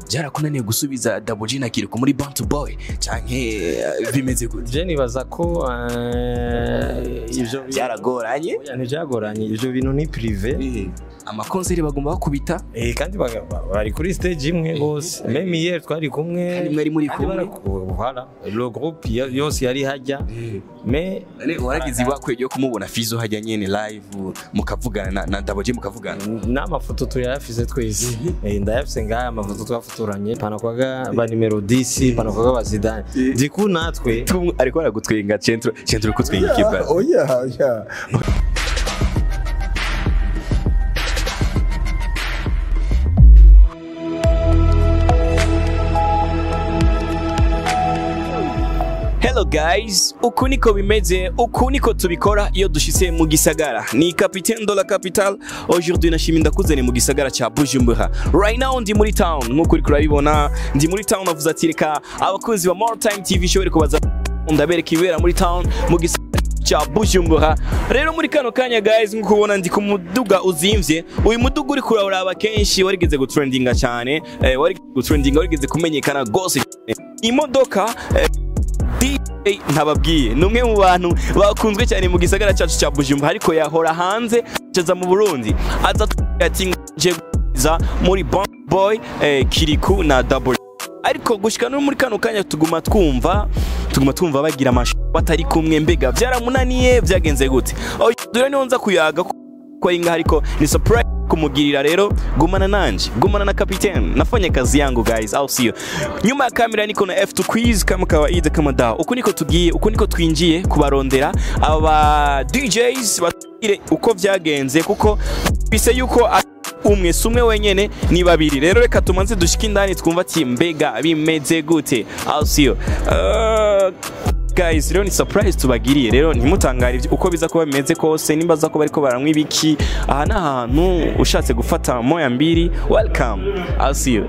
byarakunaniye gusubiza Double G na Kilikou muri Bantu boy canke bimeze gute? Je nibaza ko ivyo byaragoranye byagoranye ivyo bintu ni privé amakonseri bagomba bakubita kandi bari kuri stage imwe bose même hier twari kumwe mwari muri kumwe voilà le groupe yose yari hajya mais waragize ibakwe yo kumubona Fizo hajya nyene live mukavugana na Double G mukavugana n'amafoto tuyafise twese ndayafise ngaya amafoto twafotoranye panakwaga ba numero 10 panakwaga bazidane diku natwe ariko aragutwenga centro kutwenga kiba oya Hello guys, uku niko bimeze, uku niko tubikora iyo dushitse mu gisagara. Ni capitaine de la capitale. Aujourd'hui nashimye ndakuzane mu gisagara cha Bujumbura. Right now ndi muri town, nkuko uri kurabibona, ndi muri town avuze ati reka abakunzi ba More Time TV show reko baza ndabereka ibera muri town mu gisagara cha Bujumbura. Rero muri kano kanya guys nkuko ubona ndi ku muduga uzimvye. Uyu muduga uri kuraba kenshi warigeze gutrendinga cyane, warigeze kumenyekana gose. Imodoka ntababwiye numwe mu bantu bakunzwe cyane mu gisagara cyacu cya Bujumbura ariko yahora hanze cyaza mu Burundi aza ati nje za muri boy Kilikou na Double ariko gushika no muri kano kanya tuguma twumva bagira amashu batari kumwe mbega byaramunaniye byagenze gute dore niho nza kuyaga ko inga ariko ni surprise kumugirira rero gumana nanje gumana na capitaine nafanya kazi yangu guys I'll see you nyuma ya kamera niko na F2 quiz kama kawaida kama dawa uko niko twinjiye kubarondera aba DJs batire uko vyagenze kuko bise yuko umwe wenyene ni babiri rero reka tumanze dushika indani twumva ati mbega bimeze gute I'll see you guys rero ni surprise tubagiriye rero ntimutangare uko biza kuba bimeze kose nimbaza ko bariko baramwa ibiki aha nahantu ushatse gufata moya mbiri welcome I'll see you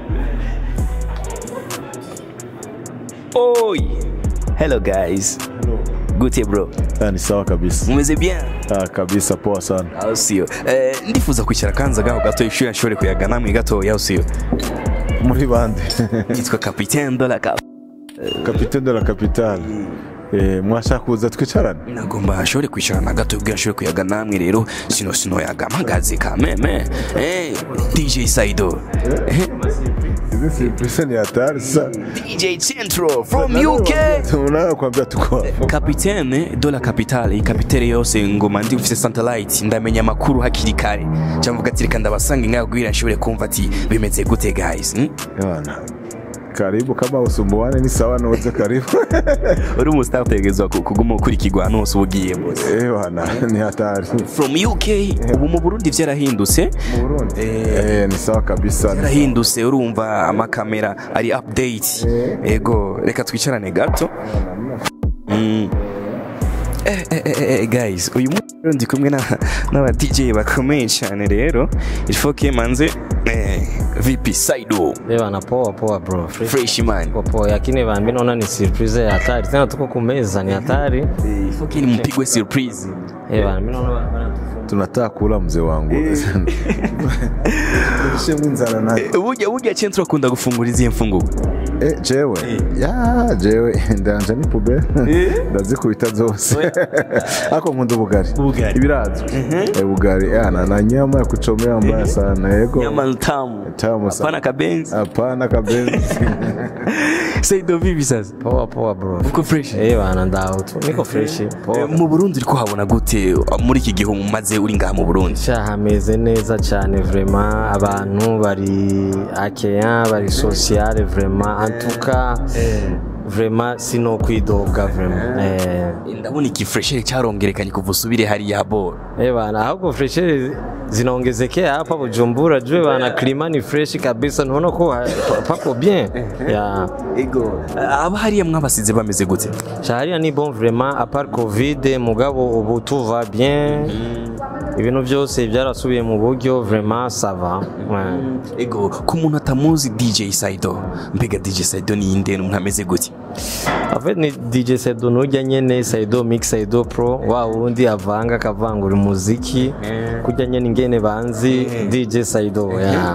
Oi hello guys gute bro ni sawa kabisa mumeze bien kabisa poa sana I'll see you ndifuza kwicara kanza gaho gato ishuri nshore kuyaga namwe gato I'll see you muri bande nitwa capitaine de la capitale mwashaka kuza twicarana nagomba ashore kwicarana gato ubwo ashore kuyaga namwe rero sino yaga magaze kameme DJ Saido This is present hatari sa DJ Centro from UK tunaka kwambia tuko capitaine de la capitale capitale yose ngoma ndi ufite satellite ndamenya makuru hakiri kare cyamvuga ati reka ndabasanga ngagwira nshobore kumva ati bimeze gute guys yana karibu kama usumbuane ni sawa noze karibu uri umustar tegezwa kuguma ukurikirwa hano hose ugiye bose wana ni hatari from UK ubu mu Burundi vyarahindutse mu Burundi ni sawa kabisa yarahindutse urumva amakamera ari update ego reka twicarane gato guys uyu ndi kumwe n'aba DJ bakomeye cyane rero ifoke manze VP Saido na poa bro fresh man poa yakini bambi naona ni surprise ya hatari tena tuko kumeza ni hatari ifoke ni mpigwe surprise mimi naona tunataka kula mzee wangu ndishimwe nzana naye burya Centro akunda gufungura izihe mfunguko jewe ndanje ni pube ndazikubita zose ako nkunda ubugari ibirazwe ubugari na nyama ya kuchomea mbaya sana yego nyama tamu sana hapana kabenzi Saido vipi sasa poa bro uko fresh bana ndaho niko fresh mu Burundi riko habona gute muri iki gihe maze uri ngaha mu Burundi hameze neza cyane vraiment abantu bari akeya bari sociale vraiment en tout cas vraiment sino kwidoga vraiment ndabona iki fresher cyarongerekanye kuva usubire hari ya bor bana ahubwo fresher zinaongezekea hapa Bujumbura jwe bana klima ni fresh kabisa none ko pako bien ya ego aba hariya mwabasize bameze gute hariya ni bon vraiment à part covid mugabo ubu tout va bien ibintu byose byarasubiye mu buryo vraiment ça va ego ku muntu atamuzi DJ Saido mbega DJ Saido ni inde ntameze gute en fait ni DJ Saido nujya nyene Saido mix Saido pro wa wundi avanga akavangura umuziki kujya nyene ngene banzi DJ Saido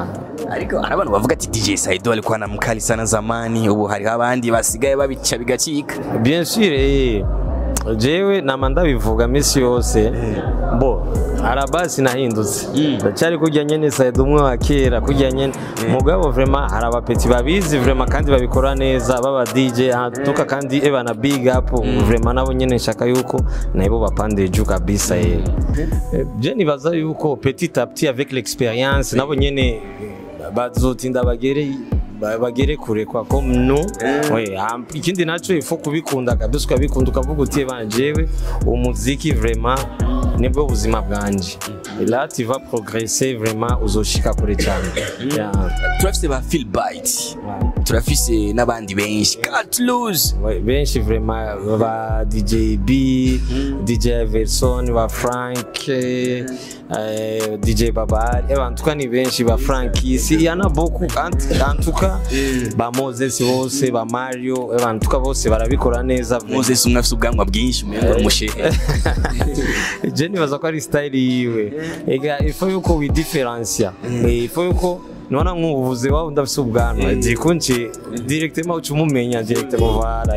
ariko hari abantu bavuga ati DJ Saido alikuwa na mkali sana zamani, ubu hari abandi basigaye babica bigacika. Bien sûr, jewe nama ndabivuga misi yose bo arabasi nahindutse ndacyari kujya nyene Saido umwe wa kera kujya nyene mugabo vraiment hari abapeti babizi vraiment kandi babikora neza baba DJ tuka kandi eba na big up vraiment nabo nyene nshaka yuko naibo bapande juu kabisa je nibaza yuko petit à petit avec l'expérience nabo nyene bazotinda bagere kure kwa ko no ikindi naco ifo kubikunda kabisa ukabikunda ukavuga uti banjewe umuziki vraiment nibwo buzima bwanje là tu vas progresser vraiment uzoshika kure cyane turafise ba feel bite turafise nabandi benshi cut loose benshi vraiment ba DJ B DJ Verson ba Frank DJ Babar abantu ni benshi ba Frankisi yana boku antuka ba Moses bose ba Mario abantu bose barabikora neza Moses umwafise ubwanwa bwinshi umushe je nibaza ko ari style yiwe ega ifo yuko we differencia ifo yuko nona nk'ubuvuzi wawe ndafise ubwanwa dikunci directement ucumumenya directement vara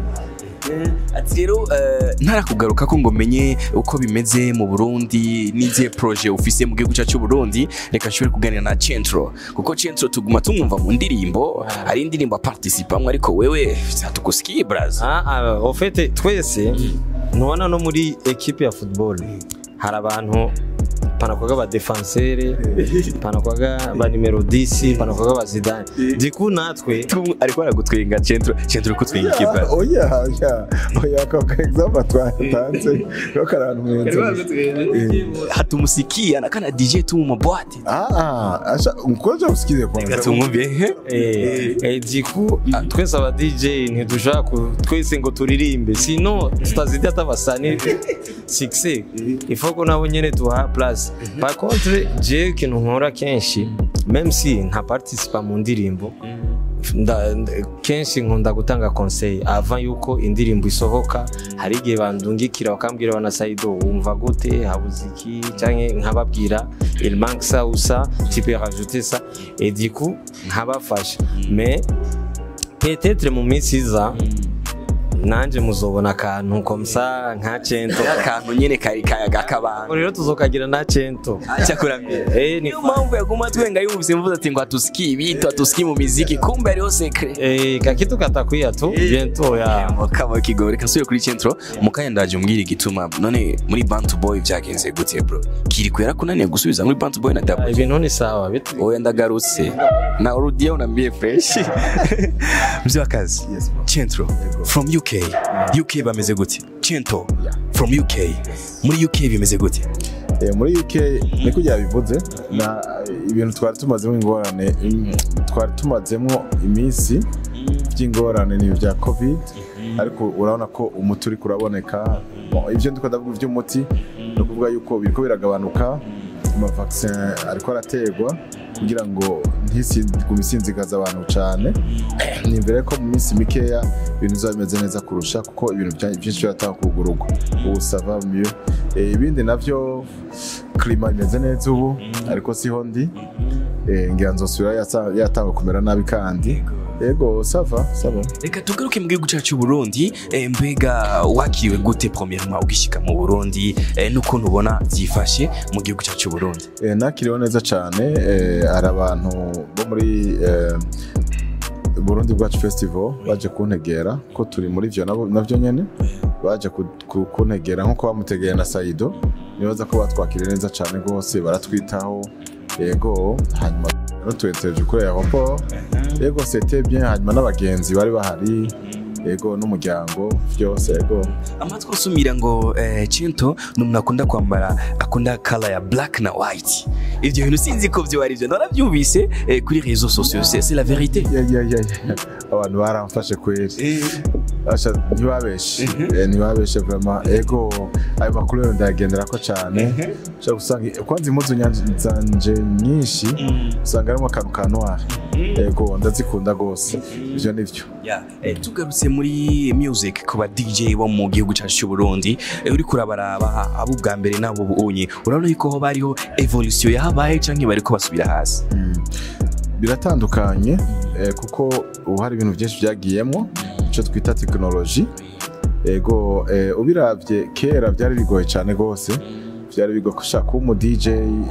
ati rero ntarakugaruka ko ngo menye uko bimeze mu Burundi n'izihe projet ufise mu gihugu cyacu Burundi reka nshobore kuganira na Centro kuko Centro tuguma tumwumva mu ndirimbo ari indirimbo participamwe ariko wewe hatukusikiye braza en fait twese nubona no muri equipe ya football hari abantu panakwaga ba defenseur panakwaga ba numero 10 panakwaga ba Zidane diku natwe ariko aragutwenga Centro kutwenga kiba oya ko example twatanze ko karanu mwenzi hatumusikia na kana DJ tu mu boîte acha mkoje usikize kwanza tumwumve diku twese aba DJ ntidushaka twese ngo turirimbe sino tutazidia tabasani succès il faut qu'on abo nyene tuha place par contre je kintu nkora kenshi même si nta participa mu ndirimbo kenshi nkunda gutanga conseil avant yuko indirimbo isohoka hari igihe bandungikira bakambwira bana Saido wumva gute habuziki canke nkababwira il manque ça ou ça tu peux rajouter ça et du coup nkabafasha mais peut-être mu minsi iza nanje muzobona akantu komsa nka Cento akantu nyene kari kayaga kabanga rero tuzokagira na Cento acha kuramye niyo mpamvu yaguma twenga yumvise mvuze ati ngo atuski bito atuski mu muziki kumbe ariho secret kakitu katakwiya tu bientôt ya kama kigore kasuye kuri Centro mukanya ndaje umbwira igituma none muri Bantu Boy byagenze gute bro Kilikou yarakunaniye gusubiza muri Bantu Boy na Double ibintu ni sawa oya ndagarutse na urudiye unambie fresh mzee wa kazi Centro from UK bameze gute Cento from UK muri UK bimeze gute muri UK niko byabivuze na ibintu twari tumazemo ingorane twari tumazemo iminsi by'ingorane ni bya covid ariko urabona ko umuti uri kuraboneka ibyo ndiko ndavuga by'umuti no kuvuga yuko biriko biragabanuka ama vaccine ariko arategwa kugira ngo ntigumisinzigaza abantu cyane ni mbere ko mu minsi mikeya ibintu bizameze neza kurusha kuko ibintu byinshi byatanga kugurugwa ubu sava mieux ibindi navyo klima imeze neza ubu ariko siho ndi ngira nzosubira yatanga kumera nabi kandi yego sava reka tugaruke mu gihugu cyacu Burundi mbega wakiriwe gute premièrement ugishika mu Burundi n'ukuntu ubona byifashe mu gihugu cyacu Burundi nakiriwe neza cyane ari abantu bo muri Burundi Bwacu Festival baje kuntegera ko turi muri vyo navyo nyene baje kuntegera nko bamutegeye na Saido nibaza ko batwakire neza cyane gose baratwitaho yego hanyuma tuenteje kuri aeroport yego c'était bien hanyuma n'abagenzi bari bahari yego n'umuryango byose yego amatwa usumira ngo Cento n'umuntu akunda kwambara akunda color ya black na white ibyo bintu sinzi ko byo ari byo narabyumvise kuri réseaux sociaux c'est la vérité abantu baramfashe kweri asha ntibabeshe vraiment yego ayo makuru ndagendera ko cyane cyo gusanga kwanza impuzu zanje nyinshi usanga arimo akantu ka noir yego ndazikunda gose ibyo nivyo tugarutse muri music kuba DJ bo mu gihugu cyacu cy'u Burundi uri kurabaraba abo bwa mbere nabo bunye urabona yuko ho bariho evolution yahabaye canke bariko basubira hasi biratandukanye kuko ubu hari ibintu byinshi byagiyemo icyo twita tekinoloji ego ubiravye kera byari bigoye cyane gose byari bigoye gushaka umu DJ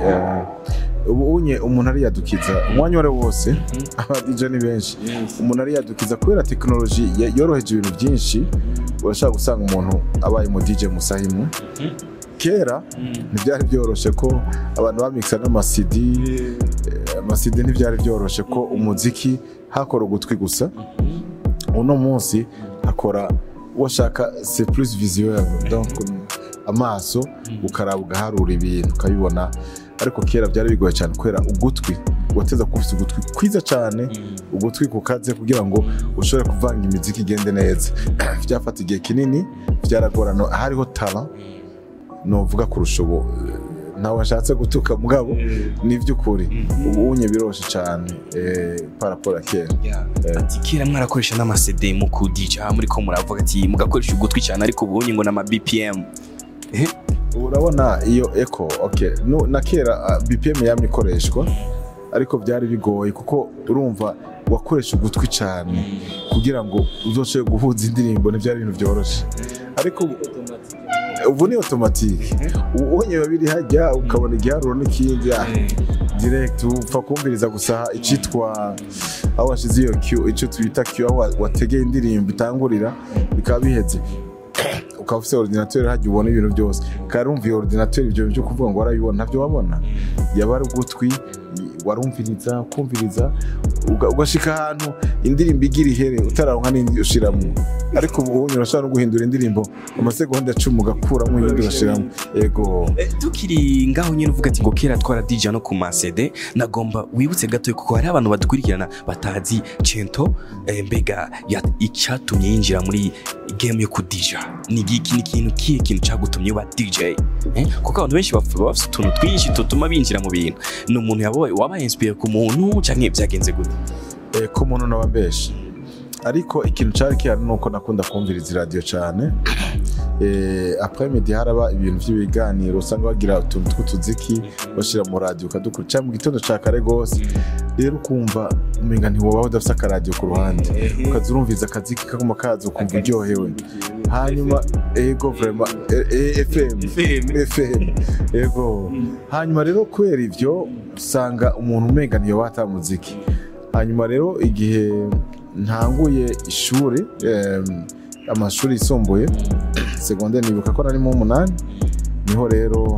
ubu unye umuntu ari yadukiza umwanya wari wose aba DJ ni benshi umuntu ari yadukiza kubera tekinoloji yoroheje ibintu byinshi urashaka gusanga umuntu abaye mu DJ musahimu kera ntibyari byoroshe ko abantu bamixa n'amasidi ntibyari byoroshe ko umuziki hakora ugutwi gusa uno munsi hakora washaka c'est plus visuel donc amaso ukaraba ugaharura ibintu ukabibona ariko kera byari bigoye cyane kubera ugutwi wateza kufisa ugutwi kwiza cyane ugutwi kukaze kugira ngo ushobore kuvanga imiziki igende neza byafata igihe kinini byaragorana hariho talent novuga kurusha ubu nawe ashatse gutuka mugabo ni by'ukuri ubu unye biroshe cyane parapora kera ati kera mwarakoresha n'ama-CD mu kudija muri ko muravuga ati mugakoresha ugutwi cyane ariko ubu unye ngo n'ama BPM urabona iyo echo okay no na kera BPM yamikoreshwa ariko byari bigoye kuko urumva wakoresha ugutwi cyane kugira ngo uzoshe guhuza indirimbo n'ibyari ibintu byoroshe ariko ubu ni automatique ubonye babiri hajya ukabona igiharuro n'ikindi direct upfa kumviriza gusa icitwa aho washize iyo Q icyo twita Q aho wategeye indirimbo itangurira bikaba biheze ukaba ufite ordinateur hajya ubona ibintu byose karumva iyo ordinateur ibyo byo kuvuga ngo warabibona ntabyo wabona yabari ugutwi warumviriza kumviriza ugashika ahantu indirimbo igira ihere utararonka n'indi ushiramo ariko ubu urashobora no guhindura indirimbo amasegonda 10 ugakuramo iyindi urashiramo yego tukiri ngaho nyine uvuga ati ngo kera twara DJ no ku ma-CD nagomba wibutse gato kuko hari abantu badukurikirana batazi cheto mbega icyatumye yinjira muri game yo kudija ni ikintu cyagutumye uba DJ kuko abantu benshi bafite utuntu twinshi tutuma binjira mu bintu ni umuntu wabaye inspire ku muntu cyangwa byagenze gute ko umuntu nabambesha ariko ikintu cyari kihari nuko nakunda kumviriza radio cyane après midi haraba ibintu by'ibiganiro usanga bagira utuntu tw'utuziki bashira mu radio kadukurikira mu gitondo cya kare gose rero kumva umenga ntiwobaho udafite akaradio ku ruhande ukazurumviza akaziki kaguma kaza ukumva uryohewe hanyuma ego vraiment FM ego hanyuma rero kwera ivyo usanga umuntu umenga niyo wata muziki hanyuma rero igihe ntanguye ishuri amashuri yisumbuye secondaire nibuka ko nari mu 8 niho rero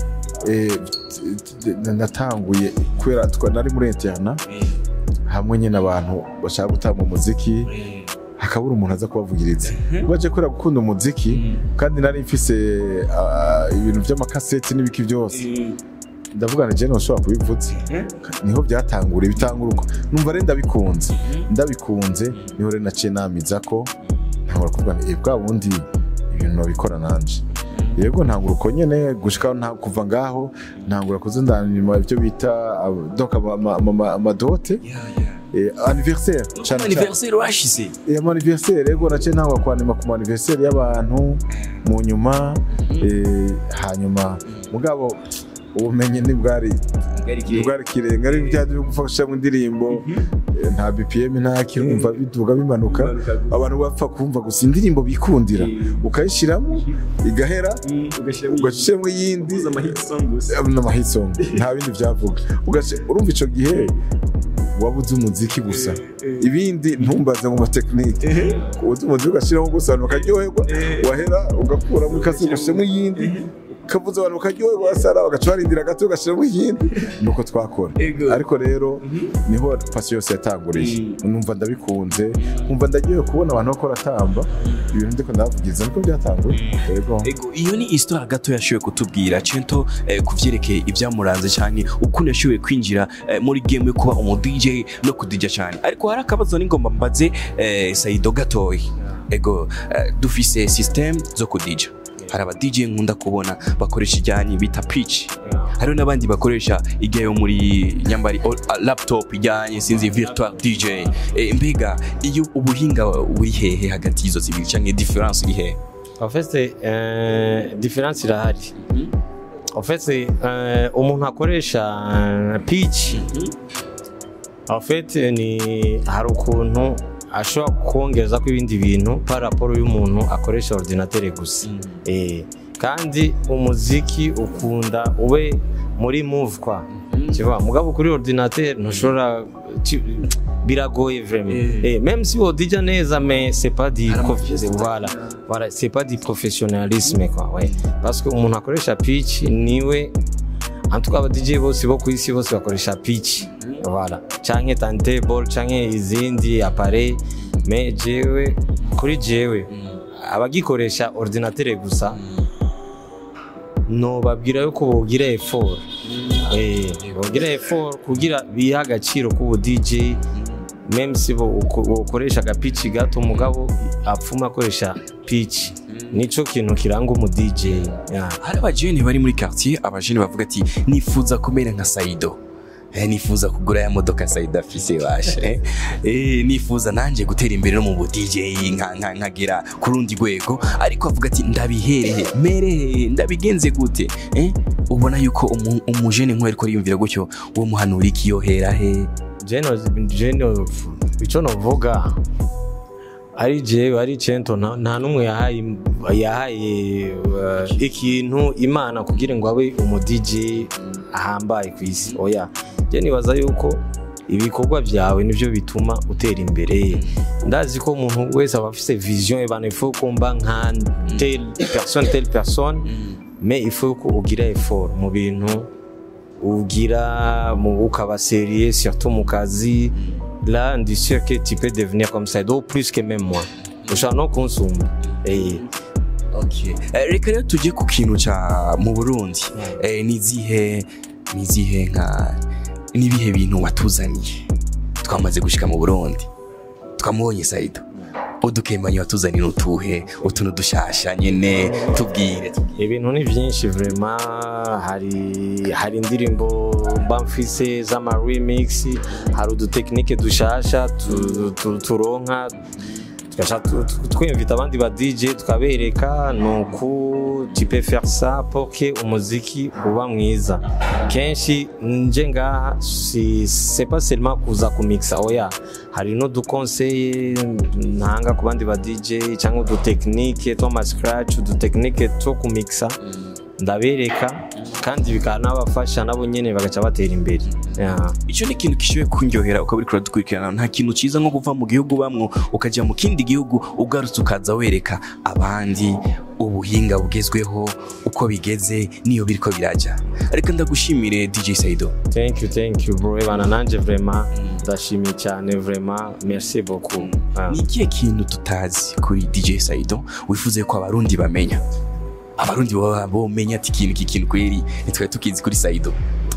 natanguye kwera nari muri interna hamwe nyine abantu bashaka gutanga umuziki hakabura umuntu aza kubavugiriza baje kwera gukunda umuziki kandi nari mfise ibintu by'amakaseti n'ibiki byose ndavugana je no shobora kubivutse niho byatangura bitanguruko numva renda ndabikunze niho rena naciye namiza ko ntangura kuvugana bwa bundi ibintu no bikora nanje yego ntangura uko nyene gushika nta kuva ngaho ntangura kuzindana ibyo bita donc amadote anniversaire washize anniversaire yego naciye ntangura kwanima ku anniversaire y'abantu mu nyuma hanyuma mugabo ubumenye nibwari kirenga ari byaje gufasha mu ndirimbo nta BPM nta kirumva biduga bimanuka abantu bapfa kumva gusa indirimbo bikundira ukayishiramo igahera ugashiramo yindi amahit song nta bindi byavuga urumva ico gihe wabuze umuziki gusa ibindi ntumbaze mu technique ubuze umuziki ugashiramo gusa ukaryoherwa wahera ugakura mu kazi ugashiramo yindi kavuze abantu karyoherwa wasara bagacarindira gato ugashiramo yindi nuko twakora ariko rero niho passion yose yatanguriye numva ndabikunze numva ndagiye kubona abantu bakora tamba ibintu ndiko ndavugiza niko byatanguye yego iyo ni histoire gato yashoboye kutubwira Cheto kuvyerekeye ibyamuranze cyane ukuntu yashoboye kwinjira muri game yo kuba umu DJ no kudija cyane ariko hari akabazo n'ingomba mbaze Saido gatoyi dufise system zo kudija hari aba DJ nkunda kubona bakoresha ijyanye bita pitch hari n'abandi bakoresha igihe muri nyambari laptop ijyanye sinzi virtual DJ mbega iyo ubuhinga wihehe hagati y'izo zibiri cyangwa difference irihe en fait difference irahari en fait umuntu akoresha pitch En fait ni hari ukuntu ashobora kongeza ko ibindi bintu par rapport y'umuntu akoresha ordinateur gusa. Kandi umuziki ukunda ube muri move kwa. Kiva mugabo kuri ordinateur ntushobora biragoye vraiment. Même si on dit neza mais c'est pas du voilà, c'est pas du professionnalisme quoi, ouais. Parce que umuntu akoresha pitch niwe en tout cas DJ bose bo kwisi bose bakoresha pitch. Voilà. Canke turntable canke izindi appareil mais jewe kuri jewe abagikoresha ordinateur gusa no babwira yuko bogira effort. Bogira effort kugira biha agaciro ku DJ même si ukoresha ka pitch gato mugabo apfuma akoresha pitch nico kintu kiranga umu DJ. Hari abajene bari muri quartier, abajene bavuga ati nifuza kumera nka Saido. Nifuza kugura ya modoka Saido afise bashe. Nifuza nanje gutera imbere no mu DJ nkagera kurundi rwego, ariko avuga ati ndabiherehe mere ndabigenze gute? Ubona yuko umujene nkwe ariko yumvira gutyo wo muhanura ikiyohera he? Jeno ico novuga ari jewe ari cheto nta numwe yahaye ikintu Imana kugira ngo abe umu DJ ahambaye kwisi. Oya je nibaza yuko ibikorwa byawe nivyo bituma utera imbere. Ndazi ko umuntu wese aba afise vision ebana il faut combat nka telle personne mais il faut ko ugira effort mu bintu ugira mu ukaba sérieux surtout mu kazi. Là on dit sûr que tu peux devenir comme ça plus que même moi. Ushaka no consommer. Okay. Reka rero tujye ku kintu ca mu Burundi. Nizihe nibihe bintu watuzaniye twamaze gushika mu Burundi twamubonye Saido udukemanye watuzaniye utuhe utuntu dushasha nyene tubwire. Ibintu ni vyinshi vraiment, hari indirimbo bamfise z'ama remix, hari udutechnique dushasha turonka twinvita abandi ba DJ tukabereka nuko tu peux faire ça pour que umuziki uba mwiza. Kenshi nje ngaha c'est pas seulement kuza kumixa, oya hari no du conseil ntanga ku bandi ba DJ cyangwa du technique to ma scratch du technique to kumixa ndabereka kandi bikanabafasha nabo nyene bagaca batera imbere. Ico ni ikintu kishoye kunyohera ukaburi kura dukurikirana. Nta kintu ciza nko kuva mu gihugu bamwo ukaja mu kindi gihugu ugarutse ukaza wereka abandi ubuhinga bugezweho uko bigeze niyo biriko biraja. Ariko ndagushimire DJ Saido. Thank you bro, bana nanje vraiment ndashimiye cyane vraiment, merci beaucoup. Ni ikihe kintu tutazi kuri DJ Saido wifuze ko abarundi bamenya? Abarundi bomenya ati ikintu kweri nitwe tukizi kuri Saido.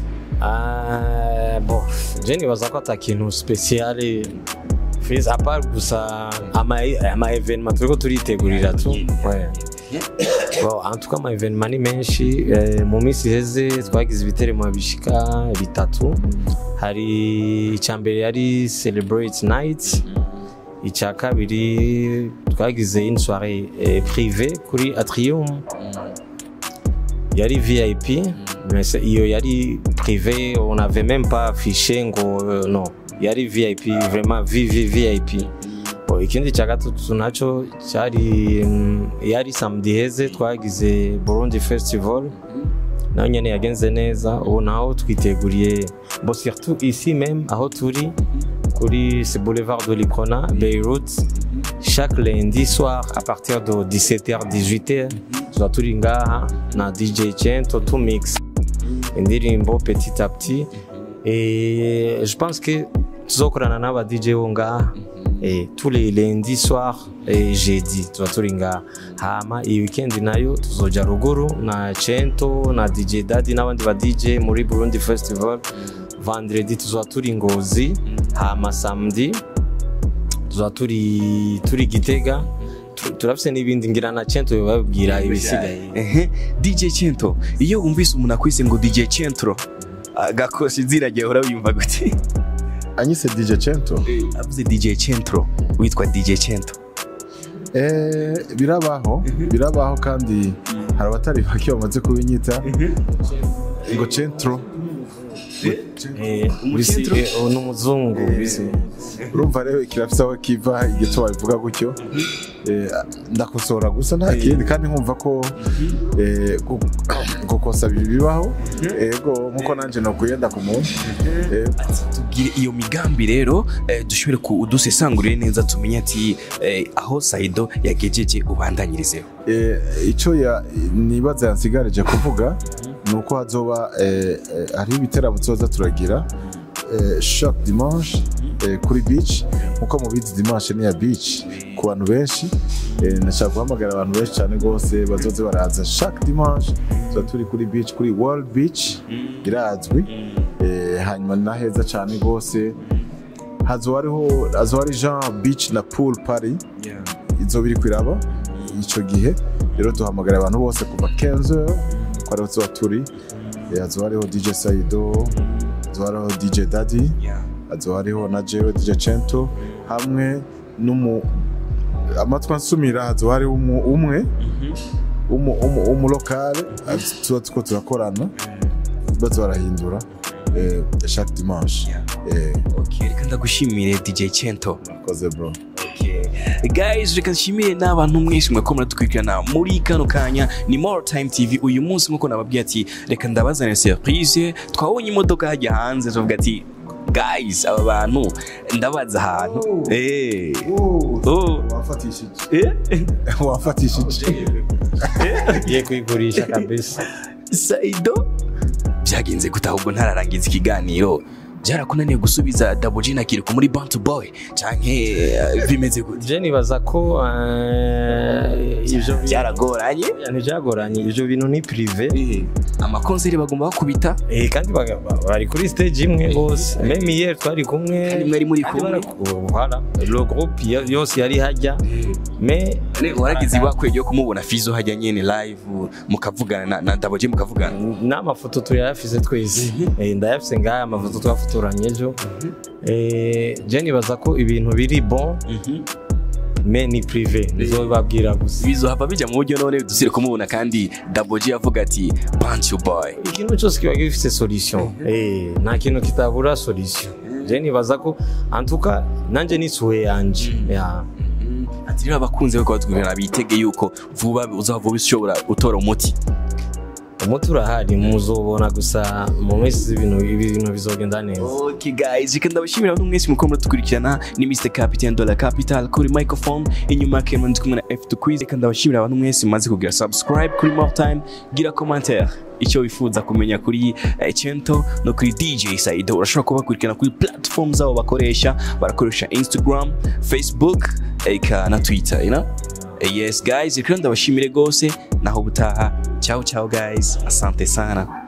Bon, je nibaza ko atakintu special fiz apart gusa ama evenement turiko turitegurira tu. Bon, en tout cas ama evenement ni menshi. Mu minsi heze twagize ibiteremo bishika bitatu. Hari icyambere yari Celebrate Night, icya kabiri twagize une soirée privée kuri Atrium, yari VIP, mais iyo yari privé, on n'avait même pas affiché ngo non, yari VIP, vraiment VIP. Ikindi cya gatatu naco yari samedi heze twagize Burundi Festival, naho nyene yagenze neza. Ubu naho twiteguriye bon surtout ici même aho turi kuri ce boulevard de l'Icona, Beyrouth, chaque lundi soir à partir de 17h-18h turi ngaha na DJ Cheto to mix indirimbo petit à petit. Et je pense que tuzokorana n'aba DJ bo ngaha tous les lundis soirs et jeudi turi ngaha. Hama iyi weekend nayo tuzoja ruguru na Cheto na DJ Daddy n'abandi ba DJ muri Burundi Festival. Vendredi tuzoba turi Ngozi, hama samedi tuzoba turi Gitega. Turafise n'ibindi ngira na Cheto babwira ibisigaye. DJ Cheto, iyo umvise umuntu akwise ngo DJ Cheto gakoshi ziragiye hora wiyumva gute? Anyise DJ Cheto? Avuze DJ Cheto, witwa DJ Cheto. Birabaho kandi hari abatari bake bamaze kubinyita ngo Cheto. n'umuzungu urumva rero kirafise aho kiva igito babivuga gutyo ndakosora gusa nta kindi kandi nkumva ko gukosa bibaho ego nkuko nanje no kuyenda ku muntu tubwire iyo migambi rero dushobore kudusesangurire neza tumenye ati aho Saido yagejeje ubandanyirizeho ico nibaza yansigareje kuvuga nuko hazoba hari ibiteramo tuzoza turagira chaque dimanche kuri beach nkuko mubizi dimanche ni ya beach ku bantu benshi nashaka guhamagara abantu benshi cyane gose bazoze baraza chaque dimanche tuba turi kuri beach kuri World Beach irazwi hanyuma naheza cyane gose hazori Jean Beach na pool party izo biri kwiraba ico gihe rero duhamagara abantu bose kuva 15h kwa tuba turi hazoriho DJ Saido hazoriho DJ Daddy hazoriho na jewe DJ Cheto hamwe amatwa nsumira hazoriho umwe locale tuba turakorana bazorahindura chaque dimanche okay reka ndagushimire DJ Cheto koze bro guys reka nshimire n'abantu mwese mwako muradukurikirana muri kano kanya ni More Time TV uyu munsi nkuko nababwiye ati reka ndabazana surprise twabonye imodoka hajya hanze tuvuga ati guys aba bantu ndabaza ahantu wafatishije ye kwigurisha kabisa Saido byagenze gutahubwo ntararangiza ikiganiro byarakunaniye gusubiza Dj na Kilikou muri Bantu bwoy canke bimeze gute je nibaza ko ivyo byaragoranye byagoranye ivyo bintu ni privé amakonseri bagomba bakubita kandi bari kuri stage imwe bose même hier twari kumwe kandi mwari muri kumwe voilà le groupe yose yari hajya mais waragize bakweje kumubona Fizo hajya nyene live mukavugana na Dj mukavugana n'amafoto tuyafise twese ndayafise ngaya amafoto twafotoranye ejo je nibaza ko ibintu biri bon mais ni privé nizo babwira gusa Fizo hapa bija mu buryo none dusire kumubona kandi Dj yavuga ati Bantu boy ikintu cyose kiba gifite solution nta kintu kitabura solution je nibaza ko en tout cas nanje ni suwe yanje ati rero abakunze ko batwirana bitege yuko vuba uzava bishobora utora umuti urahari muzobona gusa mu minsi ibintu bizogenda neza. Okay guys, reka ndabashimira abantu mwese muko muradukurikirana ni Mr Captain Dollar Capital kuri microphone inyuma kema ndi kumwe na F2 Quiz. Reka ndabashimira abantu mwese maze kugira subscribe kuri More Time, gira commentaire icyo wifuza kumenya kuri Cheto no kuri DJ Saido. Urashobora kubakurikirana kuri platforms zabo bakoresha, barakoresha Instagram, Facebook, eka na Twitter, you know? Yes guys, reka ndabashimire gose naho butaha. Ciao ciao guys, asante sana.